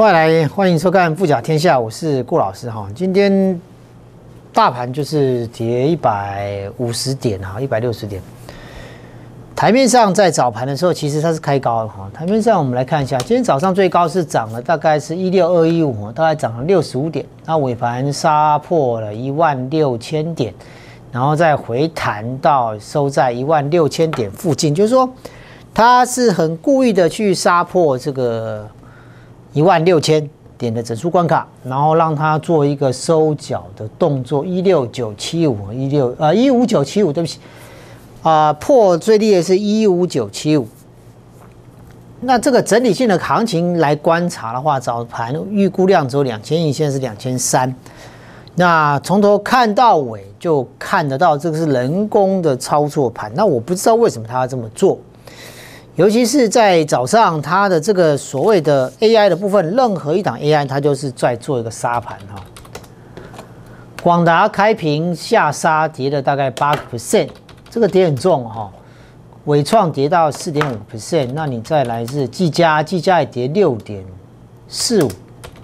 欢迎收看《富甲天下》，我是顾老师哈。今天大盘就是跌150点哈，160点。台面上在早盘的时候，其实它是开高的哈。台面上我们来看一下，今天早上最高是涨了大概是16215，大概涨了65点。那尾盘杀破了16000点，然后再回弹到收在16000点附近，就是说它是很故意的去杀破这个16000点的整数关卡，然后让它做一个收脚的动作，15975，15975，对不起，破最低的是15975。那这个整体性的行情来观察的话，早盘预估量只有2000亿，现在是2300。那从头看到尾就看得到，这个是人工的操作盘。那我不知道为什么他要这么做。尤其是在早上，它的这个所谓的 AI 的部分，任何一档 AI 它就是在做一个杀盘哈。广达开平下杀，跌了大概8%，这个跌很重哈。伟创跌到4.5%，那你再来是技嘉也跌6.45%，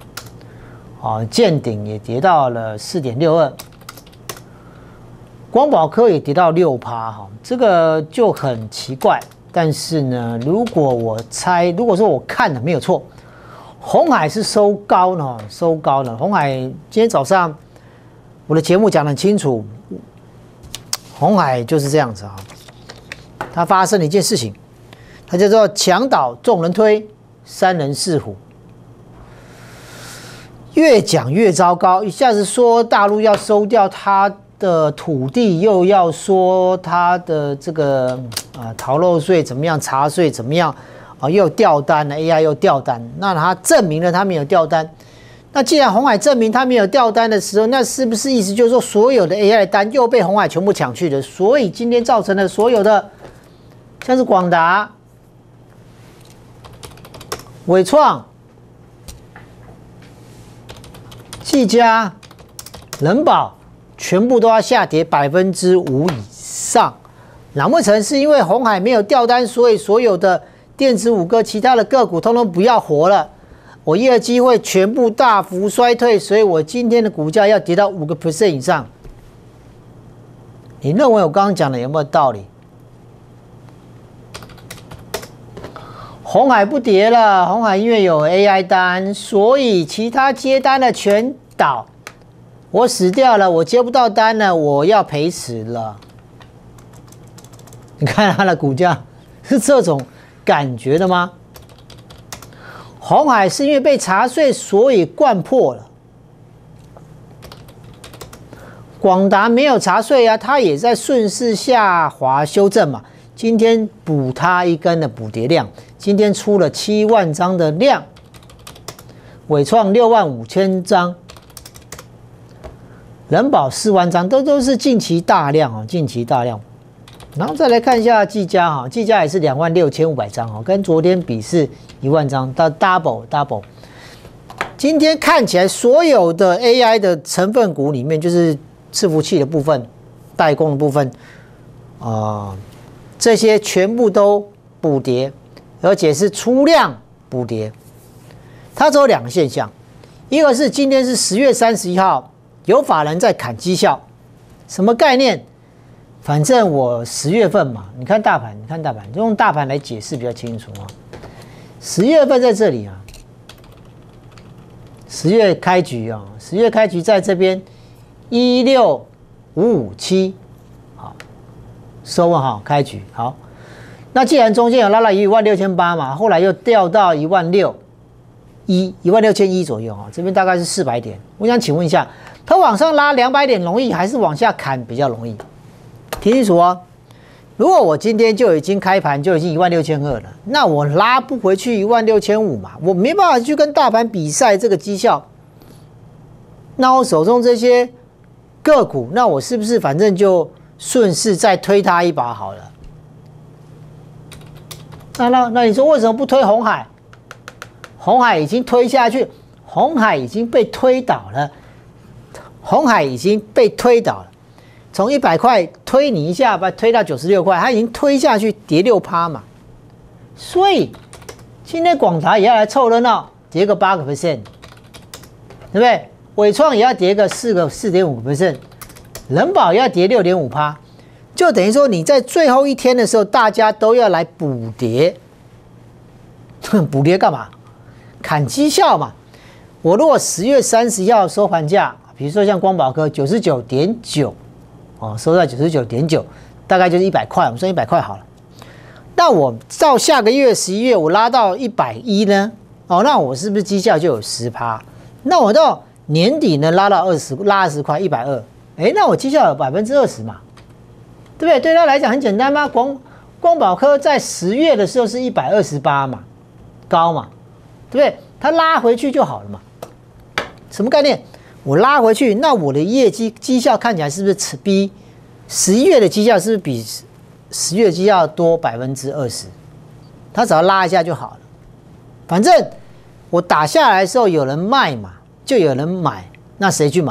健鼎也跌到了4.62%，光宝科也跌到6%哈，这个就很奇怪。但是呢，如果说我看的没有错，鸿海是收高呢，鸿海今天早上我的节目讲得很清楚，鸿海就是这样子啊，它发生了一件事情，它叫做墙倒众人推，三人四虎，越讲越糟糕，一下子说大陆要收掉它的土地，又要说他的这个逃漏税怎么样，茶税怎么样又掉单了 ，AI 又掉单，那他证明了他没有掉单。那既然鸿海证明他没有掉单的时候，那是不是意思就是说所有的 AI 单又被鸿海全部抢去了？所以今天造成了所有的像是广达、伟创、技嘉、仁宝。全部都要下跌5%以上，难不成是因为鸿海没有掉单，所以所有的电子五哥其他的个股通通不要活了？我业绩会全部大幅衰退，所以我今天的股价要跌到5% 以上。你认为我刚刚讲的有没有道理？鸿海不跌了，鸿海因为有 AI 单，所以其他接单的全倒。我死掉了，我接不到单了，我要赔死了。你看它的股价是这种感觉的吗？鸿海是因为被查税，所以灌破了。广达没有查税啊，它也在顺势下滑修正嘛。今天补它一根的补跌量，今天出了7万张的量，伟创65000张。仁宝4万张，都是近期大量啊，近期大量。然后再来看一下技嘉哈，技嘉也是26500张哦，跟昨天比是1万张，到 double。今天看起来所有的 AI 的成分股里面，就是伺服器的部分、代工的部分，这些全部都补跌，而且是出量补跌。它只有2个现象，一个是今天是10月31号。有法人在砍绩效，什么概念？反正我10月份嘛，你看大盘，就用大盘来解释比较清楚啊。10月份在这里啊，10月开局啊，10月开局在这边16557，好，收哈开局好。那既然中间有拉到16800嘛，后来又掉到16001左右啊，这边大概是400点。我想请问一下。它往上拉200点容易，还是往下砍比较容易？听清楚哦！如果我今天就已经开盘就已经16200了，那我拉不回去16500嘛，我没办法去跟大盘比赛这个绩效。那我手中这些个股，那我是不是反正就顺势再推它一把好了？那你说为什么不推鸿海？鸿海已经推下去，鸿海已经被推倒了。鸿海已经被推倒了，从100块推你一下，把它推到96块，它已经推下去跌6%嘛。所以今天广达也要来凑热闹， 跌个8%，对不对？伟创也要跌个4.5%，人保也要跌6.5%，就等于说你在最后一天的时候，大家都要来补跌，补跌干嘛？砍绩效嘛。我如果10月30号收盘价，比如说像光宝科99.9，哦，收在99.9，大概就是100块，我们算100块好了。那我到下个月11月，我拉到110呢，哦，那我是不是绩效就有10%？那我到年底呢拉20块120，哎，那我绩效有20%嘛，对不对？对他来讲很简单嘛，光宝科在10月的时候是128嘛，高嘛，对不对？它拉回去就好了嘛。什么概念？我拉回去，那我的业绩绩效看起来是不是比11月的绩效是不是比10月绩效多20%？它只要拉一下就好了。反正我打下来的时候有人卖嘛，就有人买，那谁去买？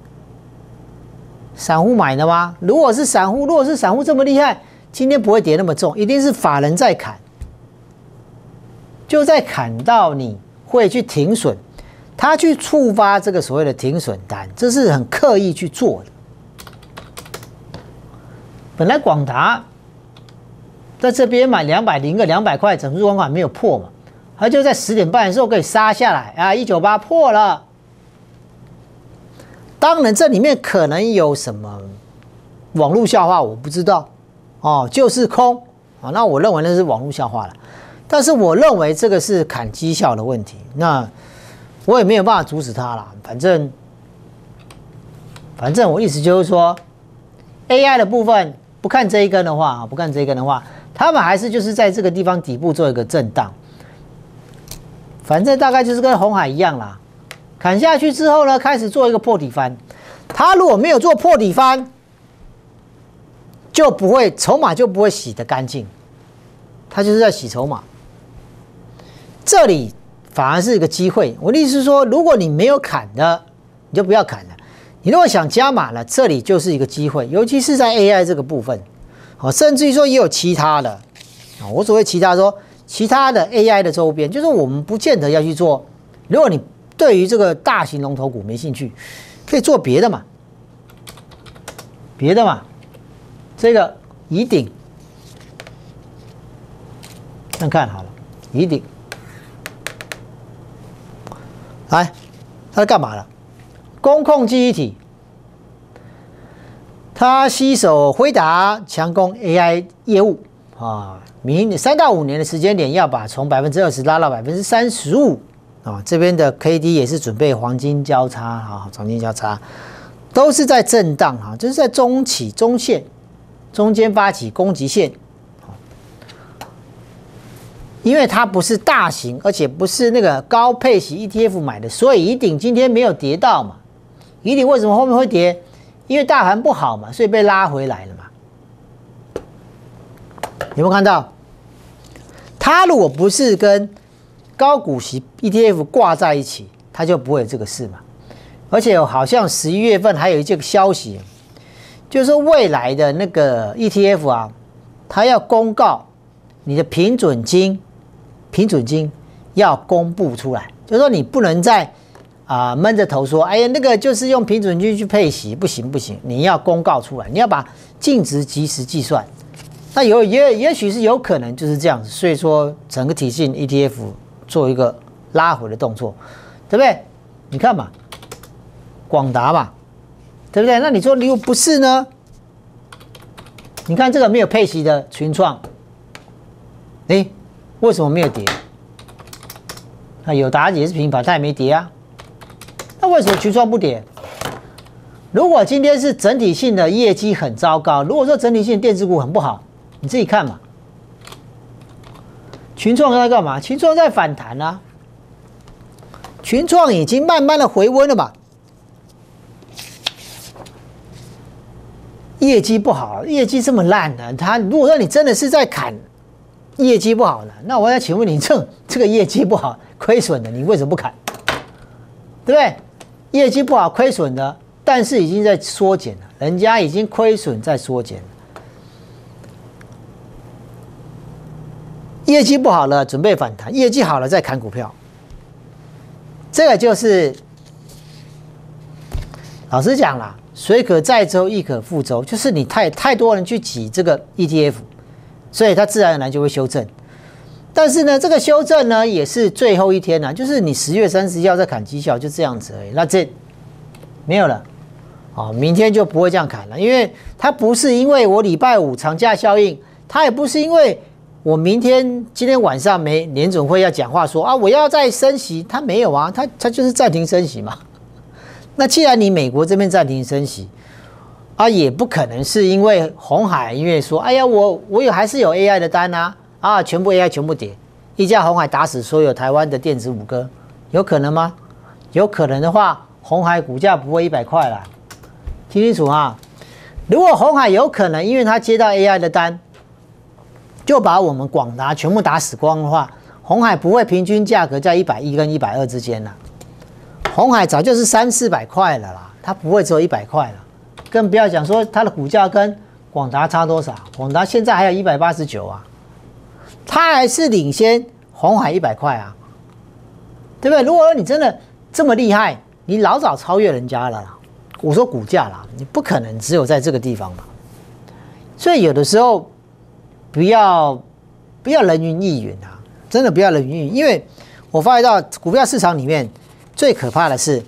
散户买的吗？如果是散户这么厉害，今天不会跌那么重，一定是法人在砍，就在砍到你会去停损。他去触发这个所谓的停损单，这是很刻意去做的。本来广达在这边买200块，整数关卡没有破嘛，他就在10点半的时候可以杀下来啊，198破了。当然这里面可能有什么网络笑话，我不知道哦，就是空啊，那我认为那是网络笑话了。但是我认为这个是砍绩效的问题，那我也没有办法阻止他啦。反正我意思就是说 ，AI 的部分不看这一根的话，他们还是就是在这个地方底部做一个震荡。反正大概就是跟鸿海一样啦，砍下去之后呢，开始做一个破底翻。他如果没有做破底翻，就不会筹码就不会洗得干净，他就是在洗筹码。这里反而是一个机会。我的意思是说，如果你没有砍的，你就不要砍了。你如果想加码了，这里就是一个机会，尤其是在 AI 这个部分，好，甚至于说也有其他的。我所谓其他说，其他的 AI 的周边，就是我们不见得要去做。如果你对于这个大型龙头股没兴趣，可以做别的嘛，这个宜鼎，看好了，宜鼎。来，它干嘛了？工控记忆体，它携手辉达强攻 AI 业务啊，明3到5年的时间点要把从20%拉到35%啊，这边的 KD 也是准备黄金交叉啊，黄金交叉都是在震荡啊，就是在中起中线中间发起攻击线。因为它不是大型，而且不是那个高配息 ETF 买的，所以宜鼎今天没有跌到嘛。宜鼎为什么后面会跌？因为大盘不好嘛，所以被拉回来了嘛。有没有看到？它如果不是跟高股息 ETF 挂在一起，它就不会有这个事嘛。而且好像11月份还有一件消息，就是说未来的那个 ETF 啊，它要公告你的平准金要公布出来，就是说你不能再闷着头说，哎呀，那个就是用平准金去配息，不行，你要公告出来，你要把净值及时计算。那也许是有可能就是这样子，所以说整个体系 ETF 做一个拉回的动作，对不对？你看嘛，广达嘛，对不对？那你说如果不是呢？你看这个没有配息的群创，为什么没有跌？那友达也是平盘，它也没跌啊。那为什么群创不跌？如果今天是整体性的业绩很糟糕，如果说整体性的电子股很不好，你自己看嘛。群创在干嘛？群创在反弹啊。群创已经慢慢的回温了嘛。业绩不好，业绩这么烂的，如果说你真的是在砍业绩不好的，那我要请问你，这个业绩不好亏损的，你为什么不砍？对不对？业绩不好亏损的，但是已经在缩减了，人家已经亏损在缩减了。业绩不好了，准备反弹；业绩好了再砍股票。 这个就是老实讲啦，水可载舟，亦可覆舟，就是你太多人去挤这个 ETF， 所以它自然而然就会修正。但是呢，这个修正呢也是最后一天啦，就是你10月30号再砍绩效，就这样子而已。那这没有了，哦，明天就不会这样砍了，因为它不是因为我礼拜五长假效应，它也不是因为我今天晚上联准会要讲话说啊我要再升息，它没有啊，它就是暂停升息嘛。那既然你美国这边暂停升息啊，也不可能是因为鸿海因为说哎呀我还是有 AI 的单啊，全部 AI 全部跌，一家鸿海打死所有台湾的电子五哥，有可能吗？有可能的话，鸿海股价不会100块啦，听清楚啊！如果鸿海有可能因为他接到 AI 的单，就把我们广达全部打死光的话，鸿海不会平均价格在110跟120之间啦。鸿海早就是300-400块了啦，它不会只有100块了，更不要讲说它的股价跟广达差多少，广达现在还有189啊，它还是领先鸿海100块啊，对不对？如果说你真的这么厉害，你老早超越人家了啦。我说股价啦，你不可能只有在这个地方嘛，所以有的时候不要人云亦云啊，真的不要人云亦云，因为我发觉到股票市场里面最可怕的是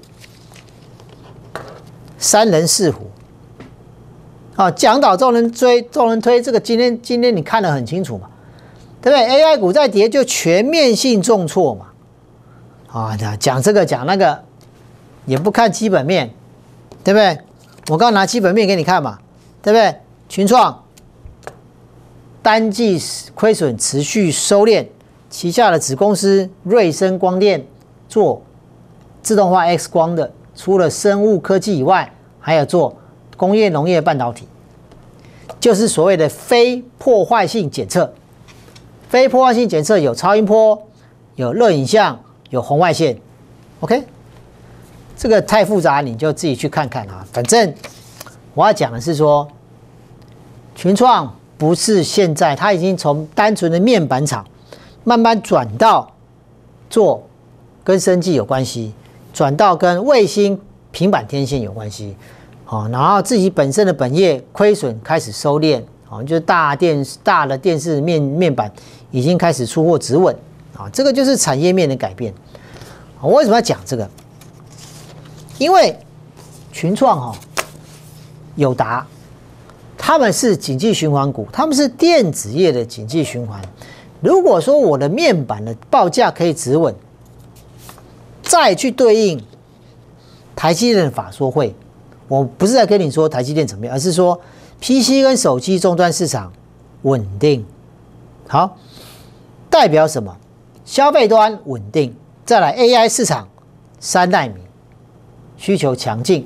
3人4虎啊，讲倒众人追，众人推，这个今天你看得很清楚嘛，对不对 ？AI 股在跌就全面性重挫嘛，啊，讲这个讲那个也不看基本面，对不对？我刚刚拿基本面给你看嘛，对不对？群创单季亏损持续收敛，旗下的子公司瑞声光电做自动化 X 光的，除了生物科技以外，还有做工业农业半导体，就是所谓的非破坏性检测。非破坏性检测有超音波、有热影像、有红外线。OK， 这个太复杂，你就自己去看看啊。反正我要讲的是说，群创不是现在，它已经从单纯的面板厂慢慢转到做跟生技有关系，转到跟卫星、平板天线有关系。好，然后自己本身的本业亏损开始收敛，好，就是大的电视面板已经开始出货止稳啊，这个就是产业面的改变。我为什么要讲这个？因为群创友达，他们是景气循环股，他们是电子业的景气循环。如果说我的面板的报价可以止稳，再去对应台积电的法说会，我不是在跟你说台积电怎么样，而是说 PC 跟手机终端市场稳定。好，代表什么？消费端稳定，再来 AI 市场3奈米需求强劲。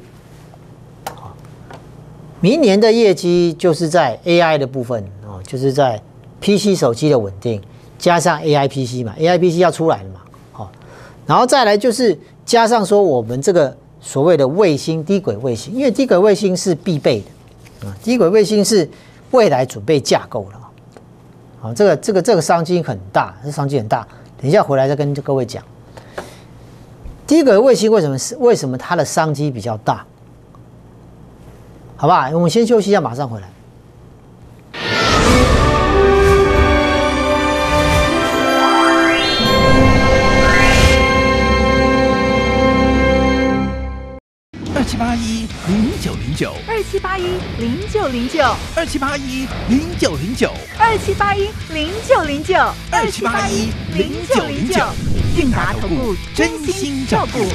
明年的业绩就是在 AI 的部分哦，就是在 PC 手机的稳定，加上 AI PC 嘛 ，AI PC 要出来了嘛，好，然后再来就是加上说我们这个所谓的卫星低轨卫星，因为低轨卫星是必备的啊，低轨卫星是未来准备架构了啊，这个商机很大，这商机很大，等一下回来再跟各位讲。低轨卫星为什么它的商机比较大？好不好？我们先休息一下，马上回来。 27810909 27810909 27810909 27810909 27810909 韵达投顾真心照顾。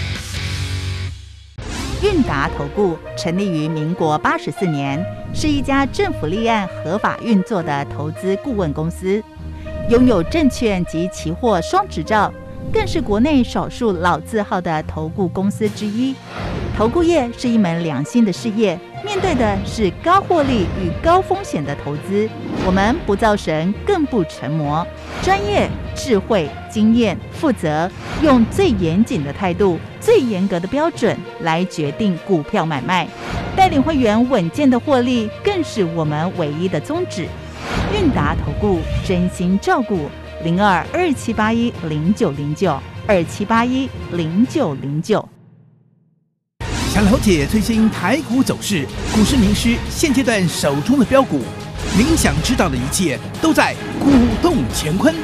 韵达投顾成立于民国84年，是一家政府立案合法运作的投资顾问公司，拥有证券及期货双执照，更是国内少数老字号的投顾公司之一。投顾业是一门良心的事业，面对的是高获利与高风险的投资。我们不造神，更不成魔，专业、智慧、经验、负责，用最严谨的态度、最严格的标准来决定股票买卖，带领会员稳健的获利，更是我们唯一的宗旨。韵达投顾真心照顾，0227810909 27810909。 想了解最新台股走势，股市名师现阶段手中的标股，您想知道的一切都在股动乾坤。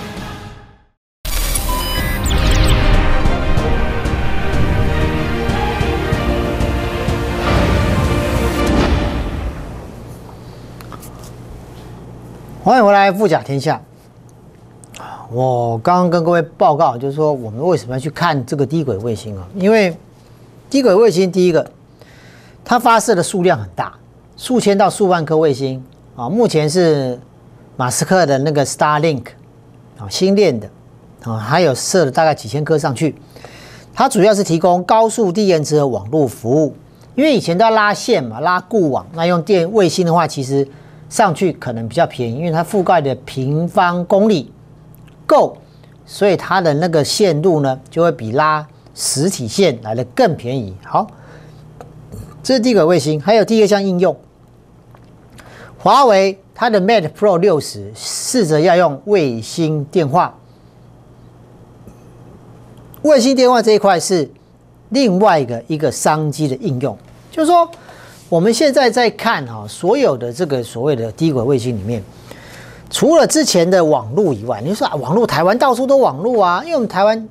欢迎回来，富甲天下。我刚刚跟各位报告，就是说我们为什么要去看这个低轨卫星啊？因为低轨卫星，第一个，它发射的数量很大，数千到数万颗卫星啊。目前是马斯克的那个 Starlink 啊，星链的啊，还有射了大概几千颗上去。它主要是提供高速低延迟的网络服务，因为以前都要拉线嘛，拉固网，那用卫星的话，其实上去可能比较便宜，因为它覆盖的平方公里够，所以它的那个线路呢，就会比拉实体线来的更便宜。好，这是低轨卫星，还有第二项应用，华为它的 Mate Pro 60试着要用卫星电话。卫星电话这一块是另外一个商机的应用，就是说我们现在在看所有的这个所谓的低轨卫星里面，除了之前的网络以外，你说网络台湾到处都网络啊，因为我们台湾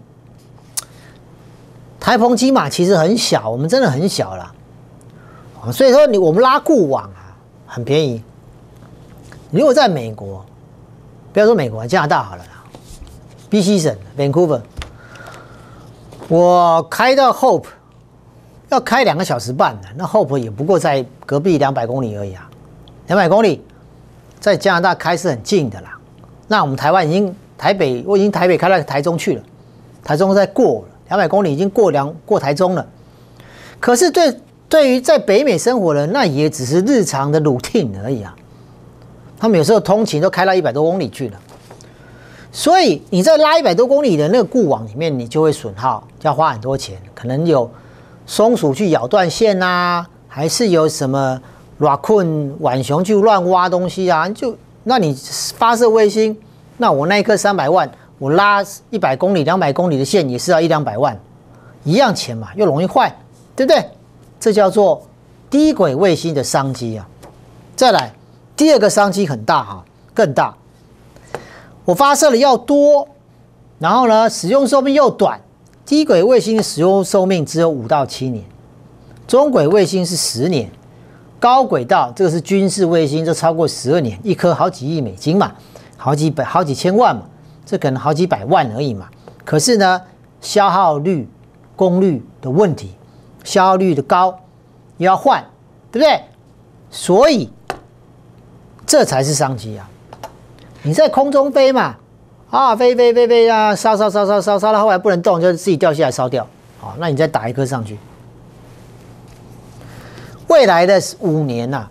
台澎金马其实很小，我们真的很小啦，所以说我们拉固网啊很便宜。如果在美国，不要说美国，加拿大好了啦 ，BC 省 Vancouver， 我开到 Hope 要开2个小时半的，那 Hope 也不过在隔壁200公里而已啊，200公里在加拿大开是很近的啦。那我们台湾我已经台北开到台中去了，台中在过了。200公里已经过台中了，可是对于在北美生活的人，那也只是日常的 routine 而已啊。他们有时候通勤都开到100多公里去了，所以你在拉100多公里的那个固网里面，你就会损耗，就要花很多钱，可能有松鼠去咬断线啊，还是有什么raccoon浣熊去乱挖东西啊？那你发射卫星，那我那一颗300万。我拉100公里、200公里的线也是要100-200万，一样钱嘛，又容易坏，对不对？这叫做低轨卫星的商机啊。再来，第二个商机很大哈，更大。我发射的要多，然后呢，使用寿命又短。低轨卫星的使用寿命只有5到7年，中轨卫星是10年，高轨道这个是军事卫星，就超过12年，一颗好几亿美金嘛，好几千万嘛。这可能好几百万而已嘛，可是呢，消耗率、功率的问题，消耗率的高，又要换，对不对？所以这才是商机啊！你在空中飞嘛，飞啊，烧到后来不能动，就自己掉下来烧掉，好，那你再打一颗上去。未来的5年啊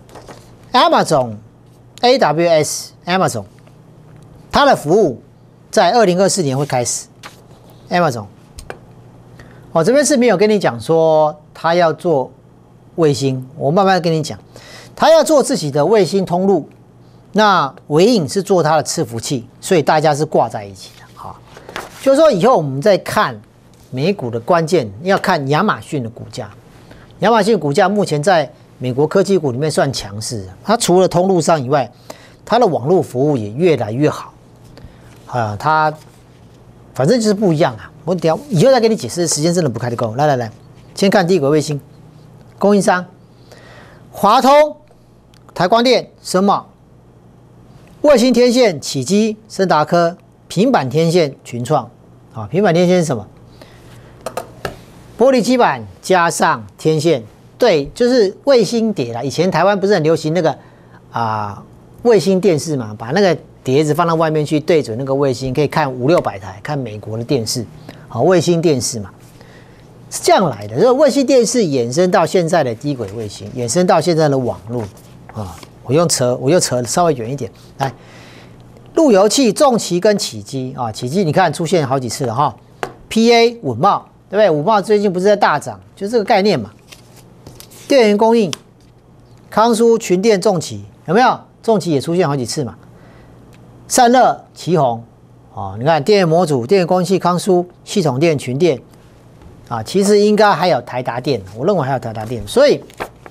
，AWS 它的服务。在2024年会开始 ，Amazon， 这边是没有跟你讲说他要做卫星，我慢慢跟你讲，他要做自己的卫星通路，那微影是做它的伺服器，所以大家是挂在一起的，好，就是说以后我们在看美股的关键要看亚马逊的股价，亚马逊股价目前在美国科技股里面算强势，它除了通路上以外，它的网络服务也越来越好。它反正就是不一样啊！我以后再给你解释，时间真的不开得够。来，先看低轨卫星供应商：华通、台光电、深茂；卫星天线、启基、森达科；平板天线、群创。平板天线是什么？玻璃基板加上天线，对，就是卫星碟啦。以前台湾不是很流行那个卫星电视嘛，把那个碟子放到外面去，对准那个卫星，可以看500-600台，看美国的电视，卫星电视嘛，是这样来的。所以卫星电视衍生到现在的低轨卫星，衍生到现在的网络我又扯稍微远一点，来，路由器、重骑跟启基启基你看出现好几次了哈 ，PA 稳懋，对不对？稳懋最近不是在大涨，就这个概念嘛。电源供应，康舒、群电、重骑有没有？重骑也出现好几次嘛。散热、奇宏， 哦，你看电源模组、电源供应器、康舒、系统电、群电，啊，其实应该还有台达电，我认为还有台达电，所以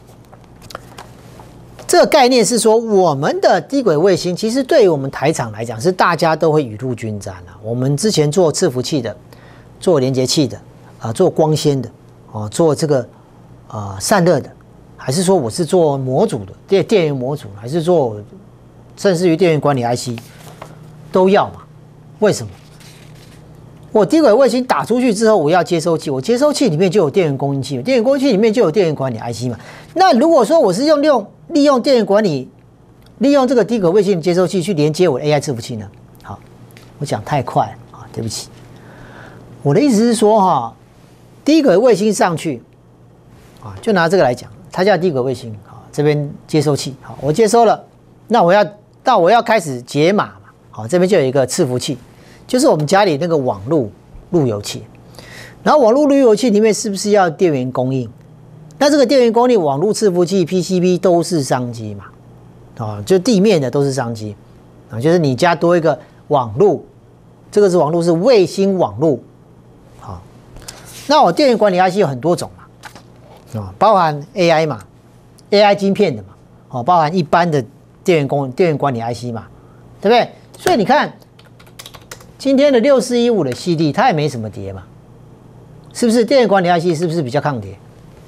这个概念是说，我们的低轨卫星其实对于我们台厂来讲，是大家都会雨露均沾啊。我们之前做伺服器的，做连接器的，做光纤的，哦，做这个散热的，还是说我是做模组的电源模组，还是做甚至于电源管理 IC 都要嘛？为什么？我低轨卫星打出去之后，我要接收器，我接收器里面就有电源供应器，电源供应器里面就有电源管理 IC 嘛。那如果说我是利用电源管理，利用这个低轨卫星接收器去连接我的 AI 伺服器呢？好，我讲太快了啊，对不起。我的意思是说哈，低轨卫星上去啊，就拿这个来讲，它叫低轨卫星啊，这边接收器好，我接收了，那我要开始解码嘛，好，这边就有一个伺服器。就是我们家里那个网络路由器，然后网络路由器里面是不是要电源供应？那这个电源供应，网络伺服器、PCB 都是商机嘛？啊，就地面的都是商机啊，就是你家多一个网络，这个是网络是卫星网络，好，那我电源管理 IC 有很多种嘛，啊，包含 AI 嘛 ，AI 晶片的嘛，哦，包含一般的电源管理 IC 嘛，对不对？所以你看。今天的6415的CD它也没什么跌嘛，是不是？电源管理 IC 是不是比较抗跌？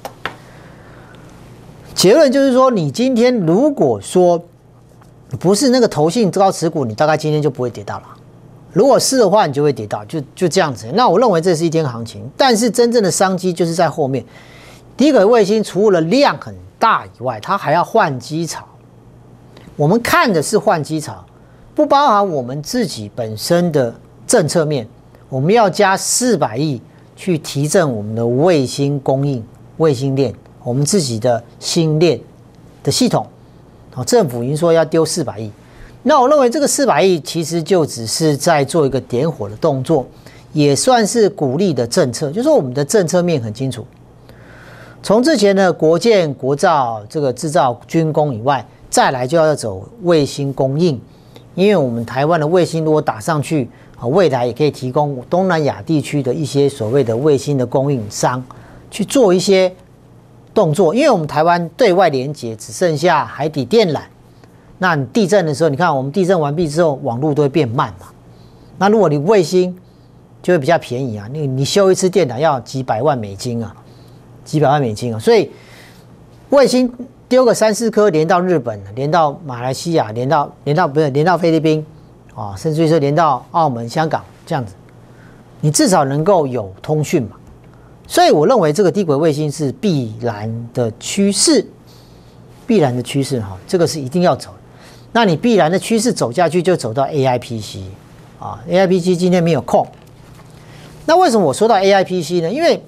结论就是说，你今天如果说不是那个投信高持股，你大概今天就不会跌到了。如果是的话，你就会跌到，就这样子。那我认为这是一天行情，但是真正的商机就是在后面。低轨卫星除了量很大以外，它还要换机槽。我们看的是换机槽。不包含我们自己本身的政策面，我们要加400亿去提振我们的卫星供应、卫星链，我们自己的星链的系统。政府已经说要丢400亿，那我认为这个400亿其实就只是在做一个点火的动作，也算是鼓励的政策，就是说我们的政策面很清楚。从之前的国建、国造这个制造军工以外，再来就要走卫星供应。因为我们台湾的卫星如果打上去，未来也可以提供东南亚地区的一些所谓的卫星的供应商去做一些动作。因为我们台湾对外连接只剩下海底电缆，那你地震的时候，你看我们地震完毕之后，网络都会变慢嘛。那如果你卫星就会比较便宜啊，你修一次电缆要几百万美金啊，几百万美金啊，所以卫星。丢个3、4颗连到日本，连到马来西亚，连到菲律宾，啊，甚至于说连到澳门、香港这样子，你至少能够有通讯嘛。所以我认为这个低轨卫星是必然的趋势，必然的趋势哈，这个是一定要走。那你必然的趋势走下去，就走到 AIPC 啊 ，AIPC 今天没有空。那为什么我说到 AIPC 呢？因为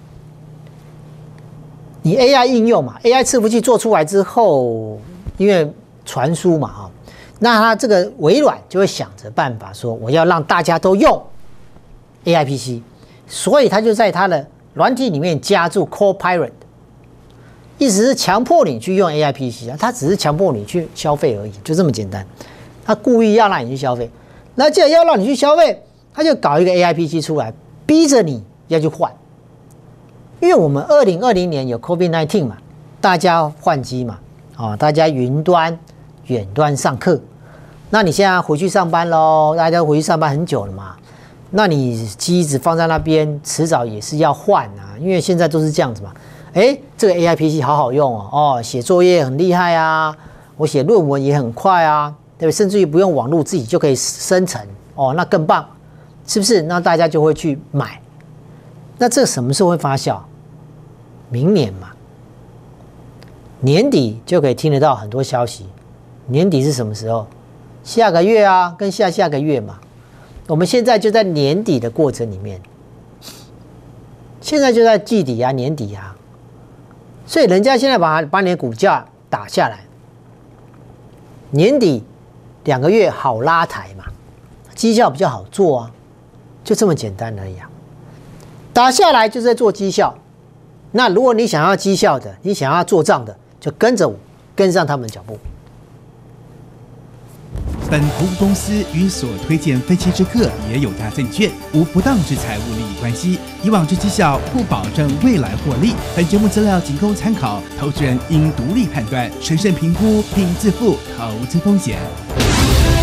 你 AI 应用嘛 ，AI 伺服器做出来之后，因为传输嘛，哈，那它这个微软就会想着办法说，我要让大家都用 AIPC， 所以它就在它的软体里面加注 Copilot， 意思是强迫你去用 AIPC 啊，它只是强迫你去消费而已，就这么简单。它故意要让你去消费，那既然要让你去消费，它就搞一个 AIPC 出来，逼着你要去换。因为我们2020年有 COVID-19 嘛，大家换机嘛，大家云端、远端上课，那你现在回去上班喽，大家回去上班很久了嘛，那你机子放在那边，迟早也是要换啊，因为现在都是这样子嘛。这个 AIPC 好好用哦，写作业很厉害啊，我写论文也很快啊，对不对？甚至于不用网络自己就可以生成哦，那更棒，是不是？那大家就会去买。那这什么时候会发酵？明年嘛，年底就可以听得到很多消息。年底是什么时候？下个月啊，跟下下个月嘛。我们现在就在年底的过程里面，现在就在季底啊、年底啊，所以人家现在把你的股价打下来，年底2个月好拉抬嘛，绩效比较好做啊，就这么简单而已啊。打下来就是在做绩效。那如果你想要绩效的，你想要做账的，就跟着我，跟上他们的脚步。 本投顾公司与所推荐分期之客也有大证券，无不当之财务利益关系。以往之绩效不保证未来获利。本节目资料仅供参考，投资人应独立判断、审慎评估并自负投资风险。